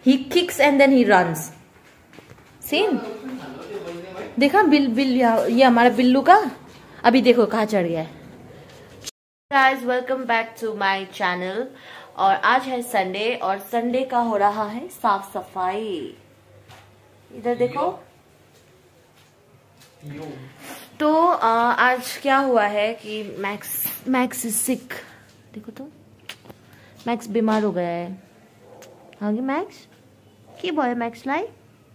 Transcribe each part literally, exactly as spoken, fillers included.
He kicks and then he runs. Seen? देखा Bill Bill ये हमारा बिल्लू का अभी देखो कहाँ चढ़ गया है. Guys, welcome back to my channel. और आज है संडे और संडे का हो रहा है साफ सफाई. इधर देखो. तो आ, आज क्या हुआ है कि मैक्स मैक्स इज सिक. देखो तो मैक्स बीमार हो गया है. हाँ मैक्स की बोले मैक्स लाई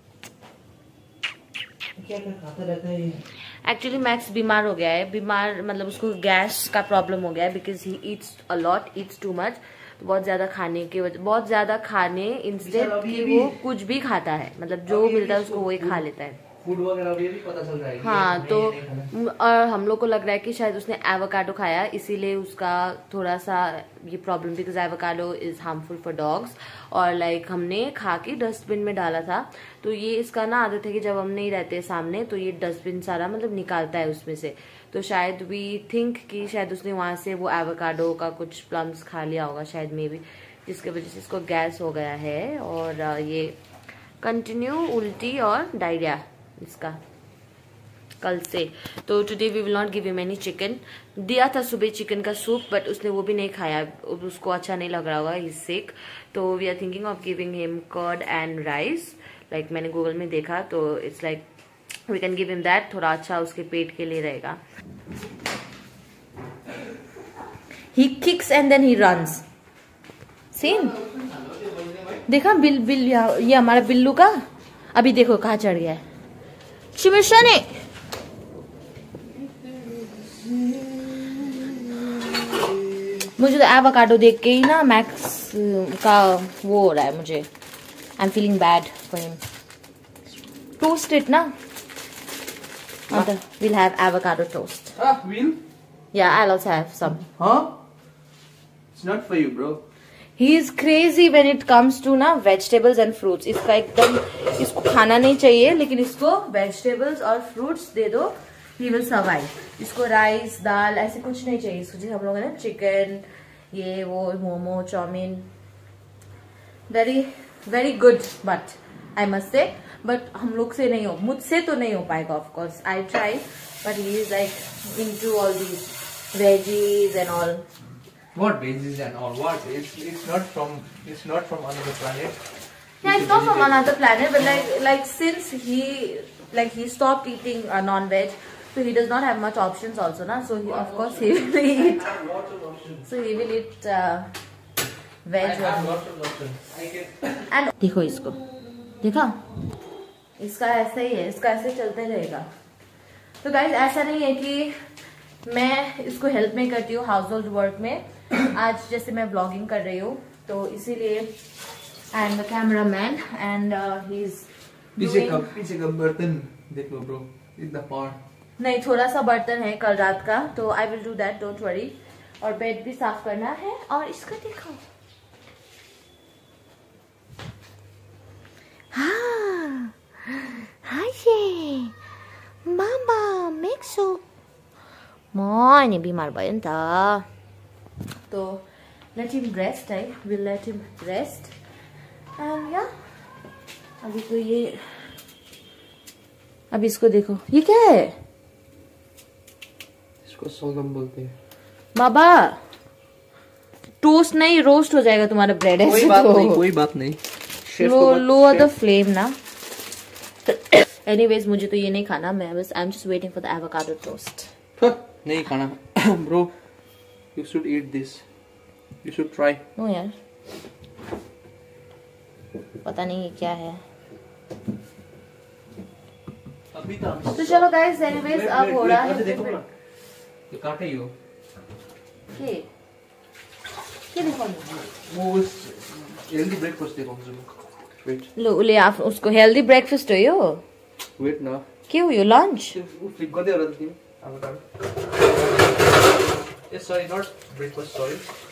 क्या खाता रहता है. एक्चुअली मैक्स बीमार हो गया है. बीमार मतलब उसको गैस का प्रॉब्लम हो गया है because he eats a lot, eats too much. तो बहुत ज्यादा खाने की वजह बहुत ज्यादा खाने इंस्टेड कि वो कुछ भी खाता है. मतलब जो मिलता है उसको वही खा लेता है. फूड वगैरह भी पता चल रहा है. हाँ तो और हम लोग को लग रहा है कि शायद उसने एवोकाडो खाया इसीलिए उसका थोड़ा सा ये problem. Because avocado is harmful for dogs. और लाइक हमने खा के डस्टबिन में डाला था. तो ये इसका ना आदत है कि जब हम नहीं रहते सामने तो ये डस्टबिन सारा मतलब निकालता है उसमें से. तो शायद वी थिंक कि शायद उसने वहां से वो एवोकाडो का कुछ प्लम्स खा लिया होगा शायद मे बी, जिसकी वजह से इसको गैस हो गया है. और ये कंटिन्यू उल्टी और डायरिया इसका कल से. तो today we will not give him any chicken. दिया था सुबह चिकन का सूप बट उसने वो भी नहीं खाया. उसको अच्छा नहीं लग रहा होगा. He sick. तो we are thinking of giving him curd and rice. Like मैंने गूगल में देखा तो it's like we can give him that. थोड़ा अच्छा उसके पेट के लिए रहेगा. He kicks and then he runs. Same देखा बिल बिल ये हमारा बिल्लू का अभी देखो कहाँ चढ़ गया है. शिमिशा ने मुझे तो एवोकाडो देख के ही ना मैक्स का वो हो रहा है मुझे. I am feeling bad for him. Toast it ना. Will have avocado toast. Will? Yeah, I'll also have some. Huh? It's not for you, bro. He is crazy when it comes to ना vegetables and fruits. इसका एकदम इसको खाना नहीं चाहिए लेकिन इसको vegetables और fruits दे दो he will survive. इसको राइस दाल ऐसे कुछ नहीं चाहिए. इसको जैसे हम लोग ना चिकन ये वो momo chow mein very very good but I must say but हम लोग से नहीं हो मुझसे तो नहीं हो पाएगा. Of course I try but he is like into all these veggies and all. What veggies and all? What? It's it's not from it's not from another planet. Yeah, it's not from another planet, but like like since he like he stopped eating uh, non-veg, so he does not have much options also, na. So he, of course he will eat. So he will eat uh, veg. I have lots of options. I can. And देखो इसको, देखा? इसका ऐसा ही है. इसका ऐसे चलते रहेगा. तो गाइस ऐसा नहीं है कि मैं इसको हेल्प नहीं करती हूँ हाउस होल्ड वर्क में. आज जैसे मैं ब्लॉगिंग कर रही हूँ तो इसीलिए I am the cameraman and he is पीछे का पीछे का बर्तन देखो ब्रो. इतना पार नहीं थोड़ा सा बर्तन है कल रात का तो I will do that. Don't worry. और बेड भी साफ करना है. और इसका देखो हाँ हाँ ये मामा मेक्सो मोने बीमार भयो नि त. तो let him rest. I will let him rest. And yeah, अभी तो ये अभी इसको देखो ये क्या है. इसको सलगम बोलते हैं. बाबा टोस्ट नहीं रोस्ट हो जाएगा तुम्हारा ब्रेड. कोई बात नहीं कोई बात नहीं. लो लोअर द फ्लेम ना. एनीवेज मुझे तो ये नहीं खाना. मैं बस I am just waiting for the avocado toast. नहीं खाना bro. You should eat this. You should try. No यार पता नहीं ये क्या है. अभी तो तो चलो गाइस एनीवेज अब हो रहा है. देखो ना ये काटे ही हो. ये ये देखो वो हेल्दी ब्रेकफास्ट देखो मुझे. वेट लो ले आप उसको हेल्दी ब्रेकफास्ट हो यो. वेट ना के हो यो लन्च. वो फ्लिप गर्दै होला तिमी avocado. ए सॉरी नॉट ब्रेकफास्ट सॉरी.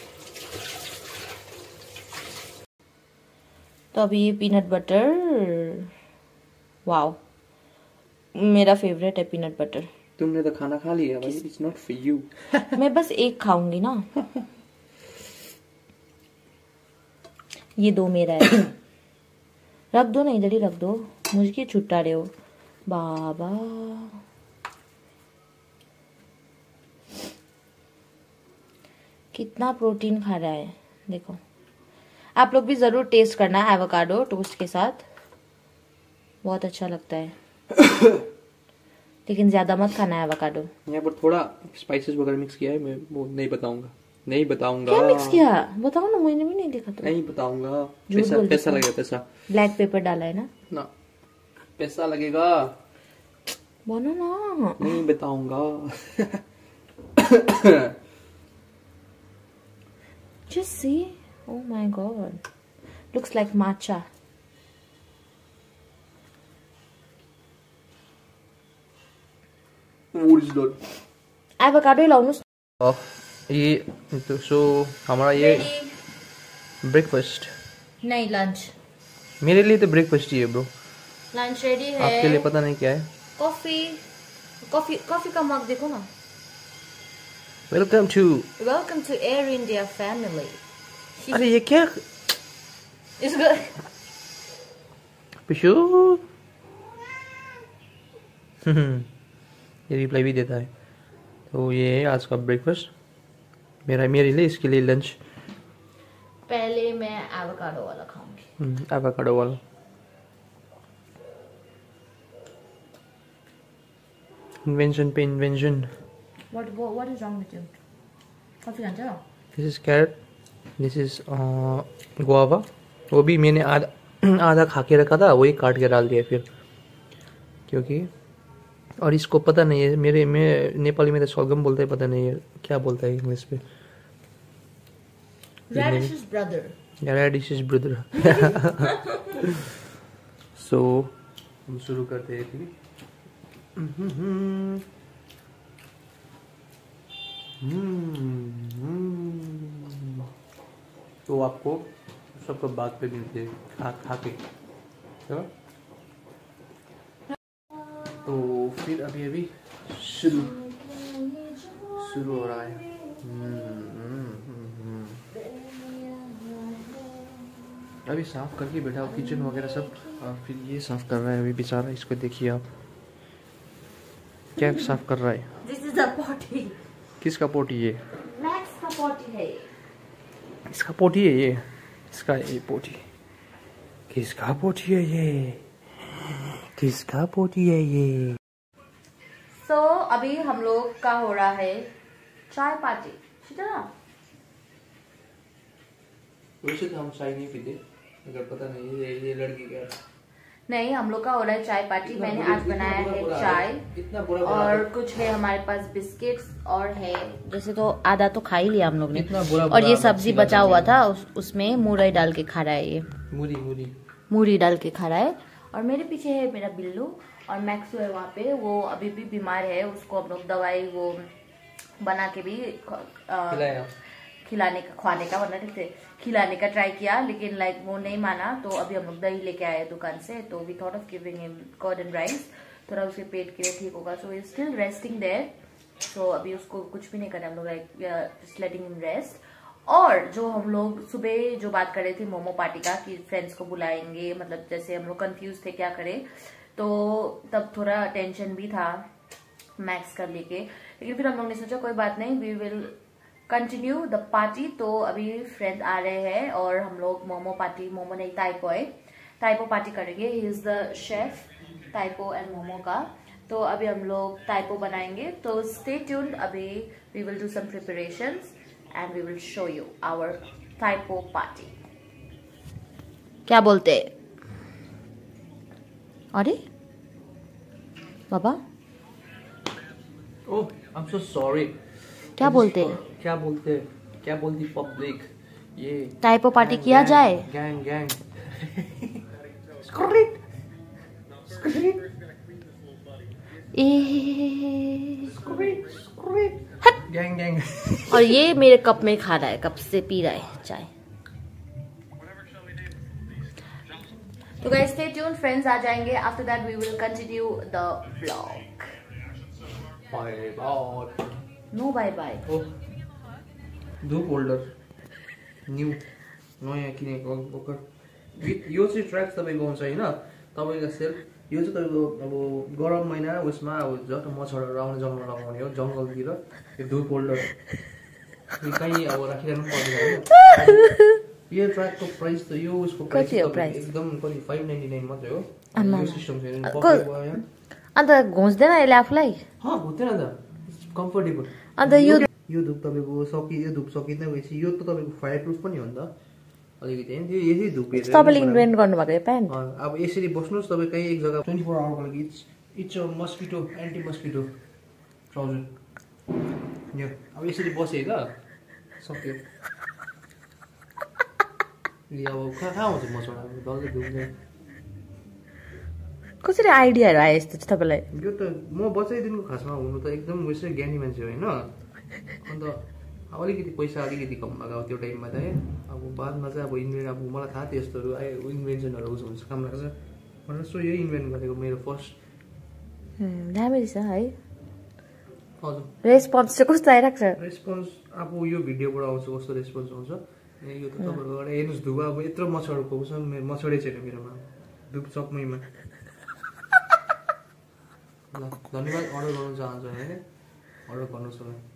तो अभी ये पीनट बटर. वाओ मेरा फेवरेट है पीनट बटर. तुमने तो खाना खा लिया भाई. It's not for you. मैं बस एक खाऊंगी ना. ये दो मेरा है. रख दो ना, इधर ही रख दो, मुझे क्यों छुट्टा रहे हो बाबा। कितना प्रोटीन खा रहा है देखो। आप लोग भी जरूर टेस्ट करना एवोकाडो टोस्ट के साथ, बहुत अच्छा लगता है। लेकिन ज्यादा मत खाना एवोकाडो। यहाँ पर थोड़ा स्पाइसेस वगैरह मिक्स किया है, मैं वो नहीं बताऊंगा। नहीं बताऊंगा। क्या मिक्स किया बताओ ना, मैंने भी नहीं देखा तो। नहीं बताऊंगा, पैसा पैसा लगेगा पैसा। ब्लैक पेपर डाला है ना? ना पैसा लगेगा, बोलो ना। नहीं बताऊंगा। Just see, oh my god, looks like matcha. Original avocado लाउनुस्। ये तो सो हमारा ये ब्रेकफास्ट नहीं लंच। मेरे लिए तो ब्रेकफास्ट ही है ब्रो। लंच रेडी है, आपके लिए पता नहीं क्या है। कॉफी कॉफी कॉफी का मग देखो ना। Welcome to welcome to Air India family. अरे ये क्या इसको पिशू ये रिप्लाई भी देता है। तो ये है आज का ब्रेकफास्ट मेरा, मेरे लिए, इसके लिए लंच। पहले मैं एवोकाडो वाला खाऊंगी। एवोकाडो वाला इन्वेंशन पे invention. What what is wrong with you? Coffee खाना? This is carrot, this is guava. वो भी मैंने आधा आधा खा के रखा था, वही काट के डाल दिया फिर, क्योंकि और इसको पता नहीं है मेरे में नेपाली में तो सलगम बोलते हैं, पता नहीं है क्या बोलता है इंग्लिश पे। Radish's brother. Yeah, Radish's brother. So हम शुरू करते हैं फिर। तो आपको सबको बात पे मिलते हैं खा खा के, तो फिर अभी अभी शुरू शुरू हो रहा है। अभी साफ करके बैठा हूँ किचन वगैरह सब, और फिर ये साफ कर रहा है अभी बेचारा। इसको देखिए आप क्या साफ कर रहा है। This is a potty. किसका पोटी ये? Max का potty है। इसका पोटी है ये, इसका ये पोटी। किसका पोटी है ये? किसका पोटी है ये? सो so, अभी हम लोग का हो रहा है चाय पार्टी। वैसे तो हम चाय नहीं पीते, अगर पता नहीं ये ये लड़की क्या। नहीं, हम लोग का हो रहा है चाय पार्टी। मैंने आज बनाया है चाय, इतना बुरा और कुछ है हमारे पास बिस्किट्स, और है जैसे तो आधा तो खा ही लिया हम लोग ने, बुरा और ये सब्जी बचा हुआ था उस, उसमें मुरई डाल के खा रहा है। ये मूरी मूरी मूरी डाल के खा रहा है। और मेरे पीछे है मेरा बिल्लू, और मैक्सू है वहाँ पे, वो अभी भी बीमार है। उसको हम लोग दवाई वो बना के भी आ, खिलाने का खुआने का वरना ठीक खिलाने का ट्राई किया, लेकिन लाइक वो नहीं माना। तो अभी हम लोग दही लेके आए दुकान से, तो we thought of giving him curd and rice, थोड़ा उसके पेट के लिए ठीक होगा। So he is still resting there. So अभी उसको कुछ भी नहीं करना, हम लोग like just letting him rest. और जो हम लोग सुबह जो बात कर रहे थे मोमो पार्टी का, कि फ्रेंड्स को बुलाएंगे, मतलब जैसे हम लोग कंफ्यूज थे क्या करें, तो तब थोड़ा टेंशन भी था मैक्स का लेके, लेकिन फिर हम लोग ने सोचा कोई बात नहीं, we will continue the party. तो अभी फ्रेंड्स आ रहे हैं और हम लोग मोमो पार्टी, मोमो नहीं ताइपो है, ताइपो पार्टी करेंगे। ही इज द शेफ ताइपो एंड मोमो का। तो अभी हम लोग ताइपो बनाएंगे, तो स्टे ट्यून्ड। अभी we will do some preparations and we will show you our ताइपो पार्टी। क्या बोलते? अरे बाबा, ओह आई एम सो सॉरी। क्या बोलते? क्या बोलते क्या बोलती पब्लिक? ये टाइपो पार्टी किया जाए। Gang gang skrrt skrrt ah skrrt skrrt gang gang. और ये मेरे कप में खा रहा है, कप से पी रहा है चाय। तो गाइस स्टे ट्यून्ड, फ्रेंड्स आ जाएंगे। After that we will continue the vlog. Bye bye. No bye bye. धूप होल्डर न्यू नयाँ किनेको ओकर यो चाहिँ ट्र्याक्स तपाईँको आउँछ होइन तपाईँको सेल्फ यो चाहिँ तपाईँको अब गरम महिना उसमा अब जस्तो मच्छरहरू आउने जङ्गल लगाउने हो जङ्गलतिर यो धुप होल्डर कहीँ अब राखिरहनु पर्दैन होइन यो ट्र्याकको प्राइस त यो उसको प्राइस एकदम कति फाइभ नाइन्टी नाइन मात्रै हो यो सिस्टम छैन अन्त घुस्दैन यसले आफूलाई घुस्दैन त कम्फर्टेबल अन्त यो यो धुप तपाईँको सकि यो धुप सकिँदै गएपछि यो त तपाईँको फायर प्रुफ पनि हो नि त अलिकति होइन त्यो यसरी धुप तपाईँले इन्भेन्ट गर्नुभएको यो प्यान्ट अब यसरी बस्नुहोस् तपाईँ कहीँ एक जग्गा ट्वेन्टी फोर आवरको लागि it's it's a mosquito anti mosquito trouser यो अब यसरी बसेँ त सक्यो अब कहाँ कहाँ हुन्छ मसँग अब डल्लै धुप्ने कसरी आइडियाहरू आयो यस्तो चाहिँ तपाईँलाई यो त म बच्चैदेखिको खासमा हुनु त एकदम उयसै ज्ञानी मान्छे होइन अन्त अलिकति पैसा अलिकति कम भएको त्यो टाइममा त अब बादमा चाहिँ अब इन्भेन्ट अब मलाई थाहा थियो यस्तोहरू आयो इन्भेन्सनहरू हुन्छ काम लाग्छ भनेर सो यही इन्भेन्ट गरेको मेरो फर्स्ट दामी रहेछ है हजुर रेस्पोन्स चाहिँ कस्तो आइरहेको छ रेस्पोन्स अब यो भिडियोबाट आउँछ कस्तो रेस्पोन्स आउँछ यो त तपाईँहरूको हेर्नुहोस् धुवा अब यत्रो मच्छरको छ मेरो मच्छरै छैन मेरोमा धुप चकमैमा ल धन्यवाद अर्डर गर्नु चाहन्छु होइन अर्डर गर्नुहोस् होला